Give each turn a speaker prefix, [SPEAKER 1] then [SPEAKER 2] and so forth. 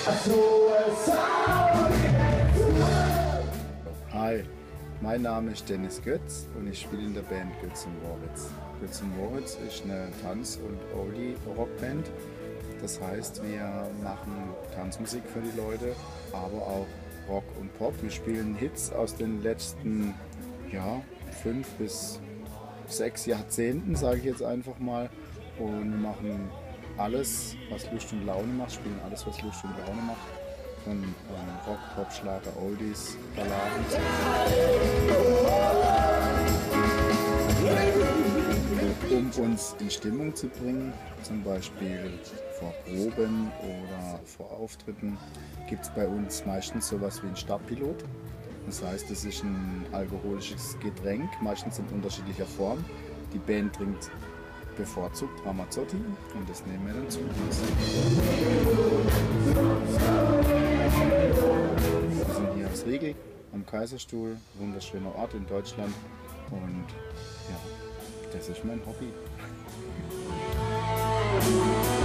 [SPEAKER 1] Hi, mein Name ist Dennis Götz und ich spiele in der Band Götz & Moritz. Götz & Moritz ist eine Tanz- und Oldie-Rockband. Das heißt, wir machen Tanzmusik für die Leute, aber auch Rock und Pop. Wir spielen Hits aus den letzten 5 bis 6 Jahrzehnten, sage ich jetzt einfach mal. Und wir machen alles, was Lust und Laune macht, spielen alles, was Lust und Laune macht. Von Rock, Pop, Schlager, Oldies, Balladen. Um uns in Stimmung zu bringen, zum Beispiel vor Proben oder vor Auftritten, gibt es bei uns meistens sowas wie ein Startpilot. Das heißt, es ist ein alkoholisches Getränk, meistens in unterschiedlicher Form. Die Band trinkt bevorzugt Ramazzotti und das nehmen wir dann zu uns. Wir sind hier aus Riegel am Kaiserstuhl, wunderschöner Ort in Deutschland und ja, das ist mein Hobby.